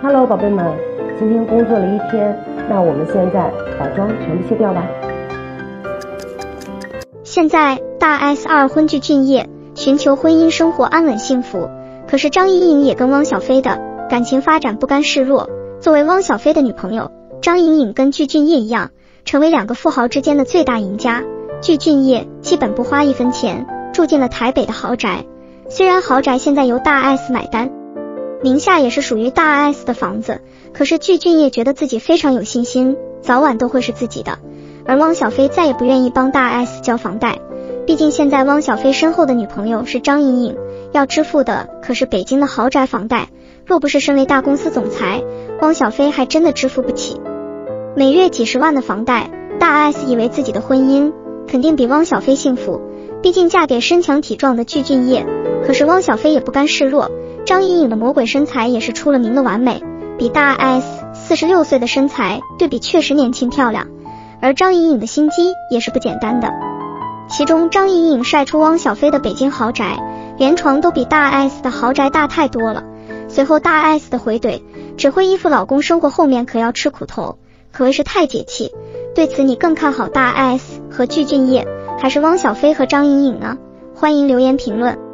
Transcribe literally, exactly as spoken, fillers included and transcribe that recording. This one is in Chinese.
Hello， 宝贝们，今天工作了一天，那我们现在把妆全部卸掉吧。 现在大 S 二婚具俊晔，寻求婚姻生活安稳幸福。可是张颖颖也跟汪小菲的感情发展不甘示弱。作为汪小菲的女朋友，张颖颖跟具俊晔一样，成为两个富豪之间的最大赢家。具俊晔基本不花一分钱，住进了台北的豪宅。虽然豪宅现在由大 S 买单，名下也是属于大 S 的房子，可是具俊晔觉得自己非常有信心，早晚都会是自己的。而汪小菲再也不愿意帮大 S 交房贷，毕竟现在汪小菲身后的女朋友是张颖颖，要支付的可是北京的豪宅房贷，若不是身为大公司总裁，汪小菲还真的支付不起。每月几十万的房贷，大 S 以为自己的婚姻肯定比汪小菲幸福，毕竟嫁给身强体壮的具俊晔。可是汪小菲也不甘示弱，张颖颖的魔鬼身材也是出了名的完美，比大 S 四十六岁的身材对比确实年轻漂亮，而张颖颖的心机也是不简单的。其中张颖颖晒出汪小菲的北京豪宅，连床都比大 S 的豪宅大太多了。随后大 S 的回怼，只会依附老公生活，后面可要吃苦头，可谓是太解气。对此你更看好大 S 和具俊晔，还是汪小菲和张颖颖呢？欢迎留言评论。